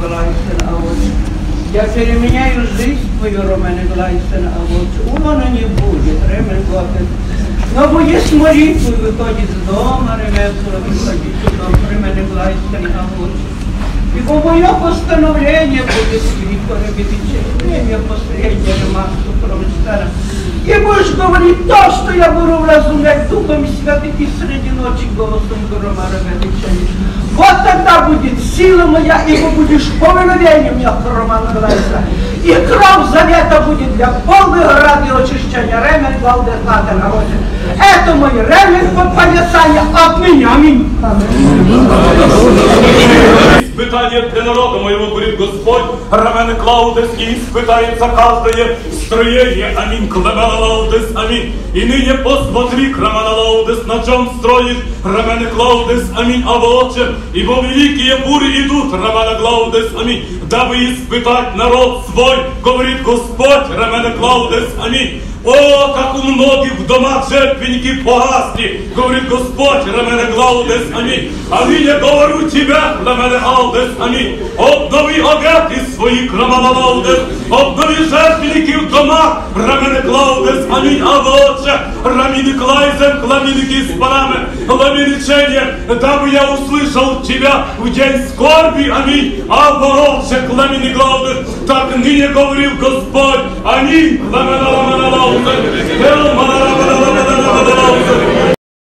Николаевна, а вот я переменяю жизнь твою, Роман Николаевна, а вот она не будет, Роман Николаевна. Но будет молитву, выходит с дома, ремесла, выходит с дома, Роман Николаевна, а вот. И по мое постановление будет Виктора Величия, время последнее, Романство Промыстера. И будешь говорить то, что я буду вразумлять Духом Святым и среди ночи голосом Романа Величия. Вот тогда будет сила моя, ибо будешь повиновением меня, Роман Николаевна. И кровь завета будет для полной грады очищения. Ремень главный на народе. Это мой ремень подпоясания от меня. Аминь. Испытание для народа моего, говорит Господь, Роман Клаудес, и испытается каждое строение. Аминь. Клемена Лаудес, аминь. И ныне посмотри, Роман Лаудес, на чем строит Роман Клаудес, аминь, а волче, ибо великие бури идут, Роман Клаудес, аминь, дабы испытать народ свой, говорит Господь, Роман Клаудес, аминь. О, как у многих в домах жертвенники погасли, говорит Господь, Роман Клаудес, аминь. А ныне говорю тебя, Роман Клаудес, аминь. Обнови обеты своих, Роман Клаудес, обнови жертвенники в домах, Роман Клаудес, аминь. А волче, Роман Клайзен, кламиники с парами, ламиничение, дабы я услышал тебя в день скорби, аминь. А волче, кламини Клаудес, так ныне говорил Господь, аминь. Ламена, ламена, ламена.